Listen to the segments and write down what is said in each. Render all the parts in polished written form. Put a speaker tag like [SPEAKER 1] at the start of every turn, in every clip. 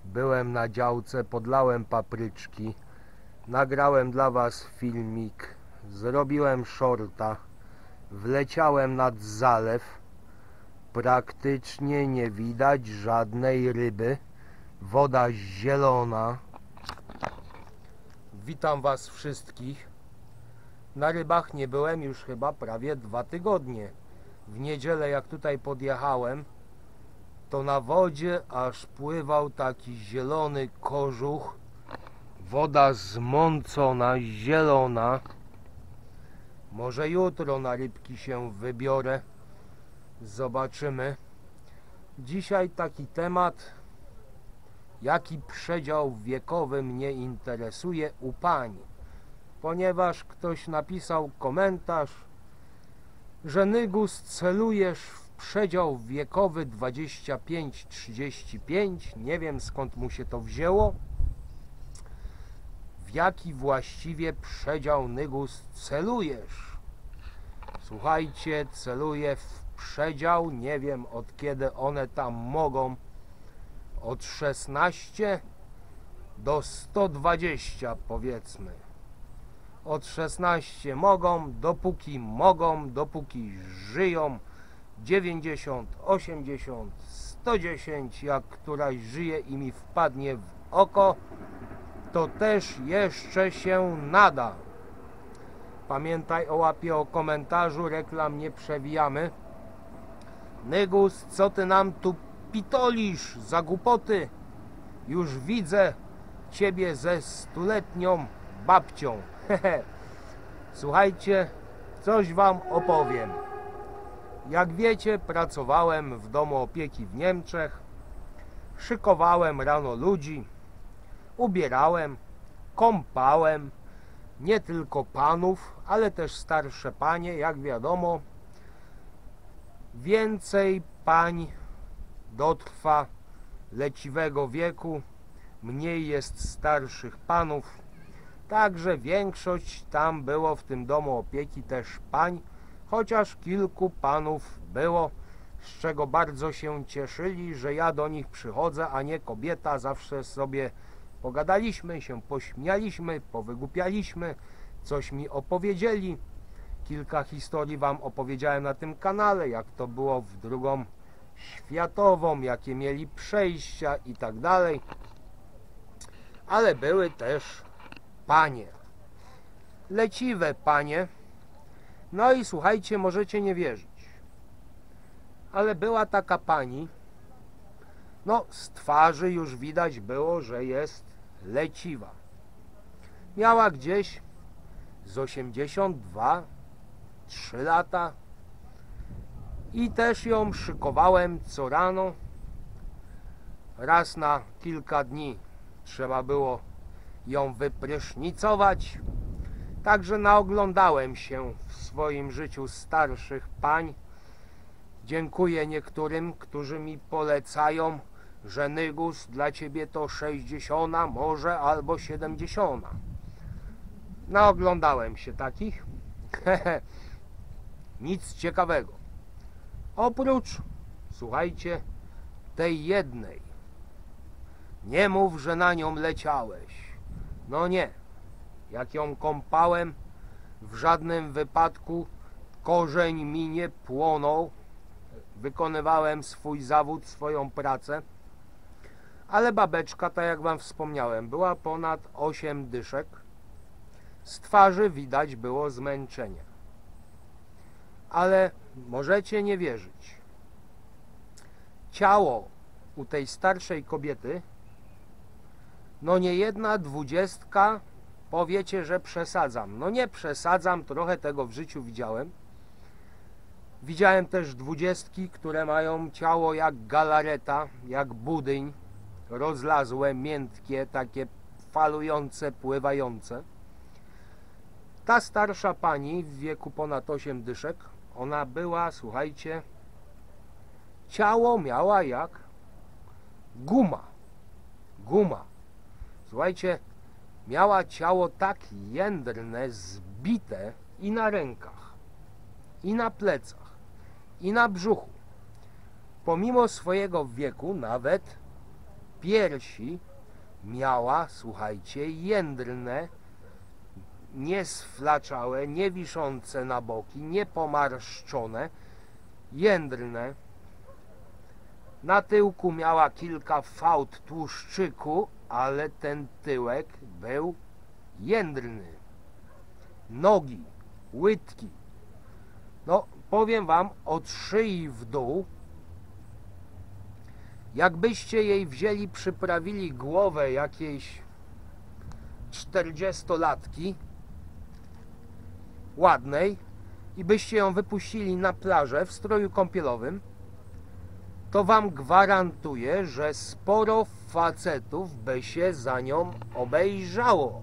[SPEAKER 1] Byłem na działce, podlałem papryczki, nagrałem dla was filmik, zrobiłem shorta, wleciałem nad zalew, praktycznie nie widać żadnej ryby, woda zielona. Witam was wszystkich. Na rybach nie byłem już chyba prawie 2 tygodnie. W niedzielę jak tutaj podjechałem, to na wodzie aż pływał taki zielony kożuch. Woda zmącona, zielona. Może jutro na rybki się wybiorę. Zobaczymy. Dzisiaj taki temat, jaki przedział wiekowy mnie interesuje u pań. Ponieważ ktoś napisał komentarz, że Nygus celujesz w przedział wiekowy 25-35. Nie wiem skąd mu się to wzięło. W jaki właściwie przedział, Nygus, celujesz? Słuchajcie, celuję w przedział, nie wiem od kiedy one tam mogą, od 16 do 120 powiedzmy. Od 16 mogą, dopóki żyją. 90, 80, 110, jak któraś żyje i mi wpadnie w oko, to też jeszcze się nada. Pamiętaj o łapie, o komentarzu, reklam nie przewijamy. Nygus, co ty nam tu pitolisz za głupoty? Już widzę ciebie ze 100-letnią babcią. Słuchajcie, coś wam opowiem. Jak wiecie, pracowałem w domu opieki w Niemczech. Szykowałem rano ludzi, ubierałem, kąpałem nie tylko panów, ale też starsze panie. Jak wiadomo, więcej pań dotrwa leciwego wieku, mniej jest starszych panów. Także większość tam było w tym domu opieki też pań, chociaż kilku panów było, z czego bardzo się cieszyli, że ja do nich przychodzę, a nie kobieta. Zawsze sobie pogadaliśmy, się pośmialiśmy, powygłupialiśmy, coś mi opowiedzieli. Kilka historii wam opowiedziałem na tym kanale, jak to było w II światową, jakie mieli przejścia i tak dalej. Ale były też panie, leciwe panie. No i słuchajcie, możecie nie wierzyć, ale była taka pani, no z twarzy już widać było, że jest leciwa. Miała gdzieś z 82, 3 lata i też ją szykowałem co rano. Raz na kilka dni trzeba było ją wyprysznicować. Także naoglądałem się w swoim życiu starszych pań. Dziękuję niektórym, którzy mi polecają, że Nygus, dla ciebie to 60, może albo 70. Naoglądałem się takich. Nic ciekawego. Oprócz, słuchajcie, tej jednej. Nie mów, że na nią leciałeś. No nie. Jak ją kąpałem, w żadnym wypadku korzeń mi nie płonął. Wykonywałem swój zawód, swoją pracę. Ale babeczka, tak jak wam wspomniałem, była ponad 8 dyszek. Z twarzy widać było zmęczenie. Ale możecie nie wierzyć. Ciało u tej starszej kobiety, no nie jedna 20, powiecie, że przesadzam. No nie przesadzam, trochę tego w życiu widziałem. Widziałem też 20, które mają ciało jak galareta, jak budyń, rozlazłe, miętkie, takie falujące, pływające. Ta starsza pani w wieku ponad 8 dyszek, ona była, słuchajcie, ciało miała jak guma. Guma. Słuchajcie, miała ciało tak jędrne, zbite i na rękach, i na plecach, i na brzuchu. Pomimo swojego wieku nawet piersi miała, słuchajcie, jędrne, nie sflaczałe, nie wiszące na boki, nie pomarszczone, jędrne. Na tyłku miała kilka fałd tłuszczyku, ale ten tyłek był jędrny. Nogi, łydki. No, powiem wam, od szyi w dół, jakbyście jej wzięli, przyprawili głowę jakiejś 40-latki, ładnej, i byście ją wypuścili na plażę w stroju kąpielowym, to wam gwarantuję, że sporo facetów by się za nią obejrzało.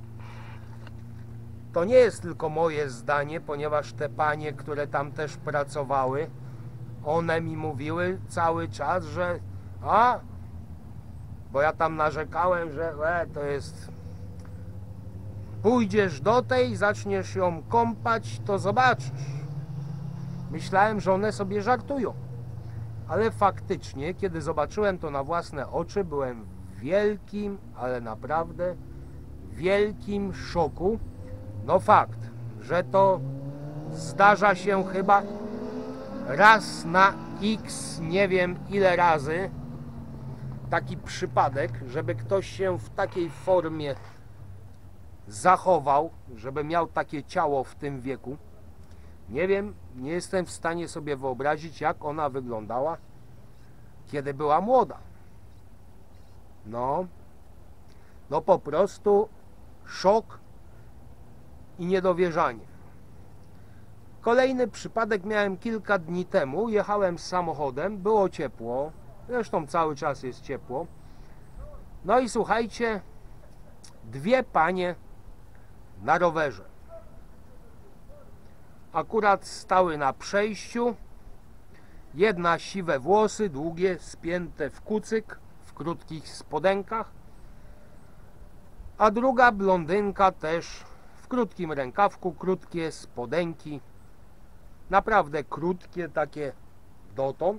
[SPEAKER 1] To nie jest tylko moje zdanie, ponieważ te panie, które tam też pracowały, one mi mówiły cały czas, że bo ja tam narzekałem, że to jest, pójdziesz do tej, zaczniesz ją kąpać, to zobaczysz. Myślałem, że one sobie żartują. Ale faktycznie, kiedy zobaczyłem to na własne oczy, byłem w wielkim, ale naprawdę wielkim szoku. No fakt, że to zdarza się chyba raz na x, nie wiem ile razy, taki przypadek, żeby ktoś się w takiej formie zachował, żeby miał takie ciało w tym wieku. Nie wiem, nie jestem w stanie sobie wyobrazić, jak ona wyglądała, kiedy była młoda. No po prostu szok i niedowierzanie. Kolejny przypadek miałem kilka dni temu. Jechałem samochodem, było ciepło, zresztą cały czas jest ciepło. No i słuchajcie, dwie panie na rowerze. Akurat stały na przejściu. Jedna siwe włosy, długie, spięte w kucyk, w krótkich spodenkach, a druga blondynka też w krótkim rękawku, krótkie spodenki, naprawdę krótkie, takie dotąd.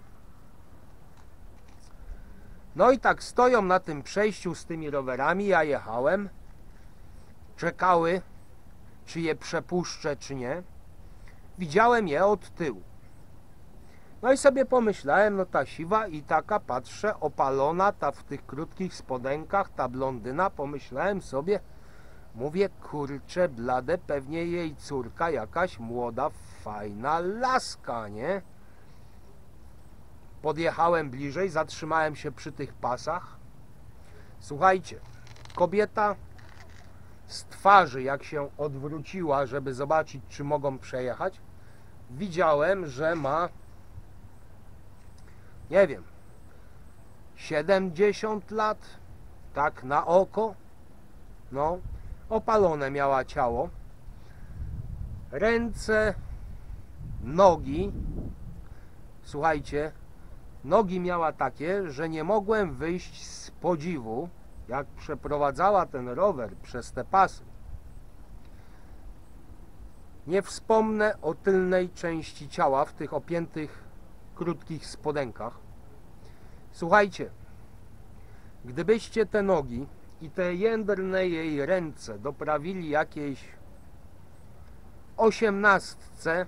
[SPEAKER 1] No i tak stoją na tym przejściu z tymi rowerami, ja jechałem, czekały, czy je przepuszczę, czy nie. Widziałem je od tyłu. No i sobie pomyślałem, no ta siwa i taka, patrzę, opalona, ta w tych krótkich spodenkach, ta blondyna, pomyślałem sobie, mówię, kurczę blade, pewnie jej córka jakaś młoda, fajna laska, nie? Podjechałem bliżej, zatrzymałem się przy tych pasach. Słuchajcie, kobieta z twarzy, jak się odwróciła, żeby zobaczyć, czy mogą przejechać, widziałem, że ma, nie wiem, 70 lat, tak na oko. No, opalone miała ciało, ręce, nogi. Słuchajcie, nogi miała takie, że nie mogłem wyjść z podziwu, jak przeprowadzała ten rower przez te pasy. Nie wspomnę o tylnej części ciała w tych opiętych krótkich spodenkach. Słuchajcie, gdybyście te nogi i te jędrne jej ręce doprawili jakiejś 18,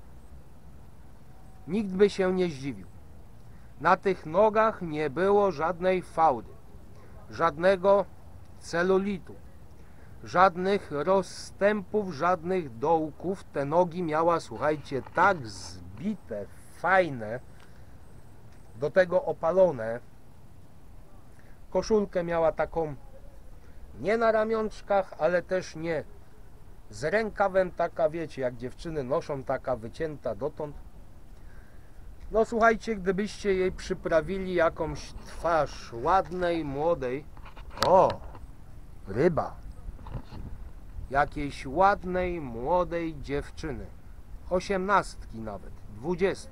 [SPEAKER 1] nikt by się nie zdziwił. Na tych nogach nie było żadnej fałdy, żadnego celulitu, żadnych rozstępów, żadnych dołków. Te nogi miała, słuchajcie, tak zbite, fajne, do tego opalone. Koszulkę miała taką nie na ramionczkach, ale też nie z rękawem, taka, wiecie, jak dziewczyny noszą, taka wycięta dotąd. No słuchajcie, gdybyście jej przyprawili jakąś twarz ładnej, młodej, ryba, jakiejś ładnej, młodej dziewczyny, 18 nawet, 20,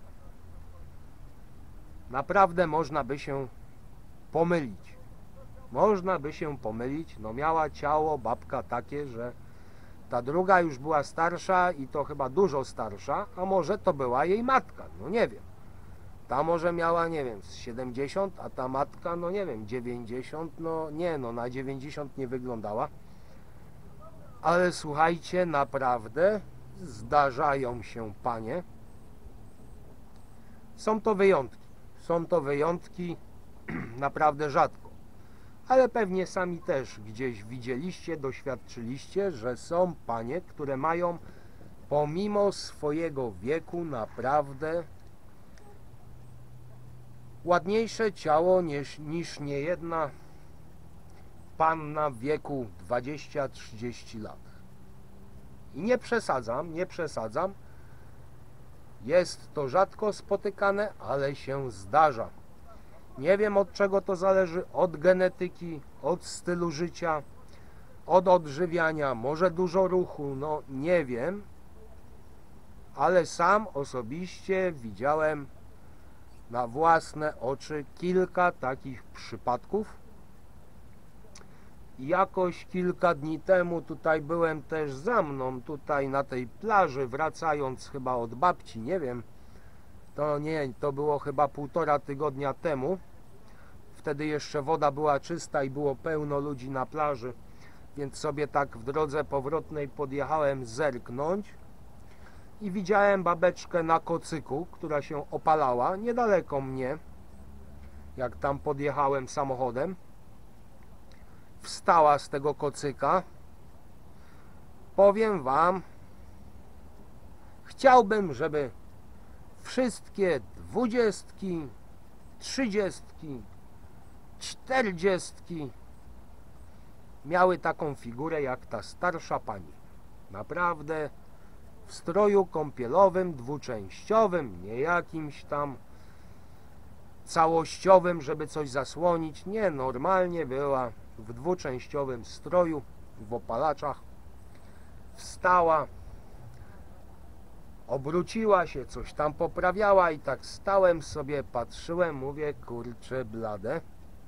[SPEAKER 1] naprawdę można by się pomylić. Można by się pomylić. No miała ciało babka takie, że ta druga już była starsza i to chyba dużo starsza, a może to była jej matka, no nie wiem. Ta może miała, nie wiem, z 70, a ta matka, no nie wiem, 90, no nie, no na 90 nie wyglądała. Ale słuchajcie, naprawdę zdarzają się panie. Są to wyjątki. Są to wyjątki naprawdę rzadko. Ale pewnie sami też gdzieś widzieliście, doświadczyliście, że są panie, które mają pomimo swojego wieku naprawdę ładniejsze ciało niż niejedna panna w wieku 20-30 lat. I nie przesadzam, nie przesadzam. Jest to rzadko spotykane, ale się zdarza. Nie wiem, od czego to zależy, od genetyki, od stylu życia, od odżywiania, może dużo ruchu, no nie wiem. Ale sam osobiście widziałem na własne oczy kilka takich przypadków. Jakoś kilka dni temu tutaj byłem też za mną, tutaj na tej plaży, wracając chyba od babci, nie wiem, to było chyba 1,5 tygodnia temu. Wtedy jeszcze woda była czysta i było pełno ludzi na plaży, więc sobie tak w drodze powrotnej podjechałem zerknąć i widziałem babeczkę na kocyku, która się opalała niedaleko mnie, jak tam podjechałem samochodem. Wstała z tego kocyka. Powiem wam, chciałbym, żeby wszystkie 20, 30, 40 miały taką figurę jak ta starsza pani. Naprawdę w stroju kąpielowym, dwuczęściowym, nie jakimś tam całościowym, żeby coś zasłonić. Nie, normalnie była w dwuczęściowym stroju, w opalaczach. Wstała, obróciła się, coś tam poprawiała i tak stałem sobie, patrzyłem, mówię, kurczę blade.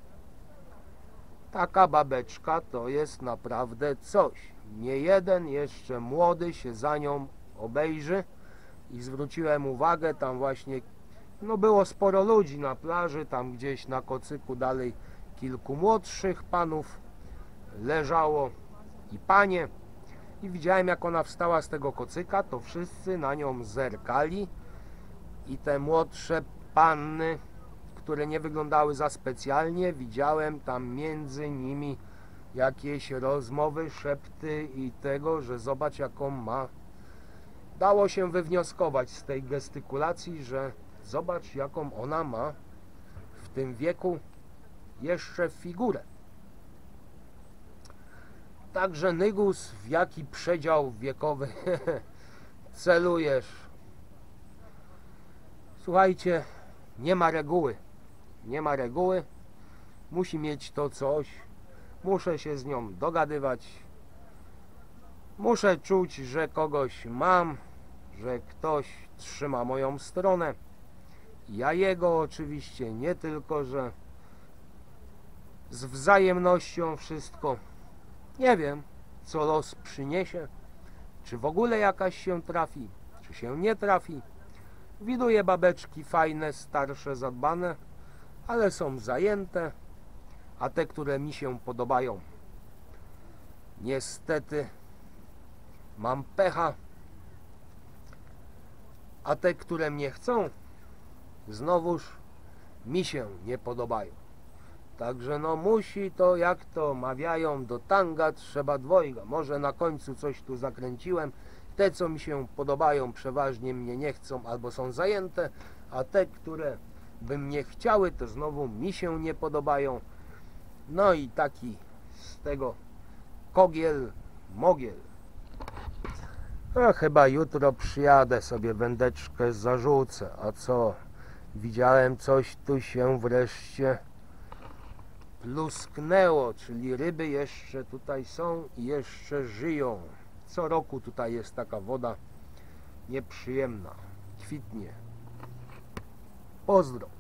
[SPEAKER 1] Taka babeczka to jest naprawdę coś. Nie jeden jeszcze młody się za nią obejrzy i zwróciłem uwagę, tam właśnie, no było sporo ludzi na plaży, tam gdzieś na kocyku dalej kilku młodszych panów leżało i panie. I widziałem, jak ona wstała z tego kocyka, to wszyscy na nią zerkali i te młodsze panny, które nie wyglądały za specjalnie, widziałem tam między nimi jakieś rozmowy, szepty i tego, że zobacz jaką ma. Dało się wywnioskować z tej gestykulacji, że zobacz jaką ona ma w tym wieku jeszcze figurę. Także Nygus, w jaki przedział wiekowy celujesz? Słuchajcie, nie ma reguły. Nie ma reguły. Musi mieć to coś. Muszę się z nią dogadywać. Muszę czuć, że kogoś mam, że ktoś trzyma moją stronę. Ja jego oczywiście, nie tylko, że z wzajemnością wszystko. Nie wiem, co los przyniesie, czy w ogóle jakaś się trafi, czy się nie trafi. Widuję babeczki fajne, starsze, zadbane, ale są zajęte, a te, które mi się podobają, niestety mam pecha, a te, które mnie chcą, znowuż mi się nie podobają. Także no musi to, jak to mawiają, do tanga trzeba dwojga. Może na końcu coś tu zakręciłem. Te, co mi się podobają, przeważnie mnie nie chcą albo są zajęte, a te, które by mnie chciały, to znowu mi się nie podobają. No i taki z tego kogiel, mogiel. A chyba jutro przyjadę, sobie wędeczkę zarzucę. A co? Widziałem, coś tu się wreszcie plusknęło, czyli ryby jeszcze tutaj są i jeszcze żyją. Co roku tutaj jest taka woda nieprzyjemna. Kwitnie. Pozdro.